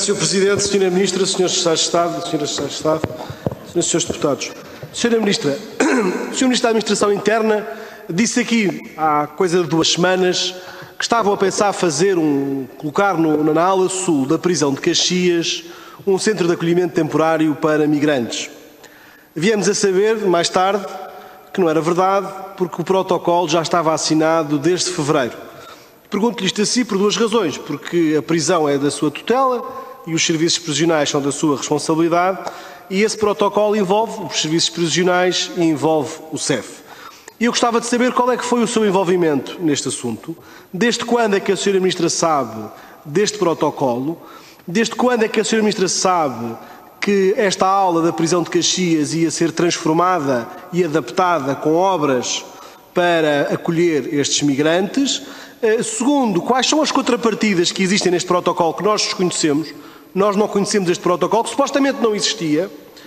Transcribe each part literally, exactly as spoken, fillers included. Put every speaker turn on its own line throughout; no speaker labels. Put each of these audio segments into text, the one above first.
senhor Presidente, senhora Ministra, senhores Secretários de Estado, senhoras Secretários de Estado, senhoras e senhores Deputados. senhora Ministra, o senhor Ministro da Administração Interna disse aqui há coisa de duas semanas que estavam a pensar fazer um, colocar no, na ala sul da prisão de Caxias um centro de acolhimento temporário para migrantes. Viemos a saber, mais tarde, que não era verdade, porque o protocolo já estava assinado desde fevereiro. Pergunto-lhe isto assim por duas razões, porque a prisão é da sua tutela e os serviços prisionais são da sua responsabilidade, e esse protocolo envolve os serviços prisionais e envolve o C E F. E eu gostava de saber qual é que foi o seu envolvimento neste assunto, desde quando é que a senhora Ministra sabe deste protocolo, desde quando é que a senhora Ministra sabe que esta aula da prisão de Caxias ia ser transformada e adaptada com obras para acolher estes migrantes. Segundo, quais são as contrapartidas que existem neste protocolo que nós desconhecemos? Nós não conhecemos este protocolo, que supostamente não existia.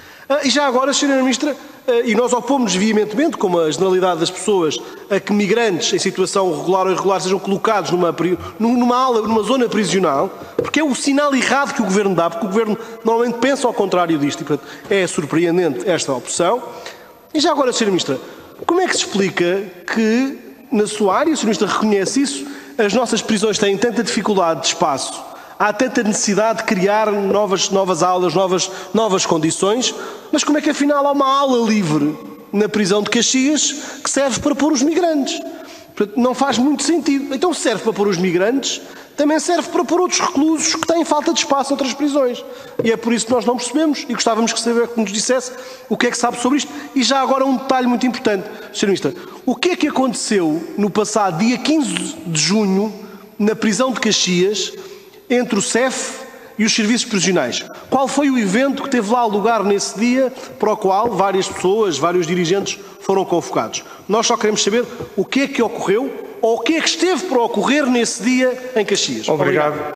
E já agora, senhora Ministra, e nós opomos-nos veementemente, como a generalidade das pessoas, a que migrantes em situação regular ou irregular sejam colocados numa, numa aula, numa zona prisional, porque é o sinal errado que o Governo dá, porque o Governo normalmente pensa ao contrário disto e, portanto, é surpreendente esta opção. E já agora, senhora Ministra, como é que se explica que, na sua área, a senhora Ministra reconhece isso, as nossas prisões têm tanta dificuldade de espaço, há tanta necessidade de criar novas, novas aulas, novas, novas condições, mas como é que afinal há uma aula livre na prisão de Caxias que serve para pôr os migrantes? Portanto, não faz muito sentido. Então, se serve para pôr os migrantes, também serve para pôr outros reclusos que têm falta de espaço em outras prisões. E é por isso que nós não percebemos e gostávamos de saber que nos dissesse o que é que sabe sobre isto. E já agora um detalhe muito importante, senhora Ministra. O que é que aconteceu no passado dia quinze de junho na prisão de Caxias entre o C E F e os serviços prisionais? Qual foi o evento que teve lá lugar nesse dia para o qual várias pessoas, vários dirigentes foram convocados? Nós só queremos saber o que é que ocorreu ou o que é que esteve para ocorrer nesse dia em Caxias.
Obrigado. Obrigado.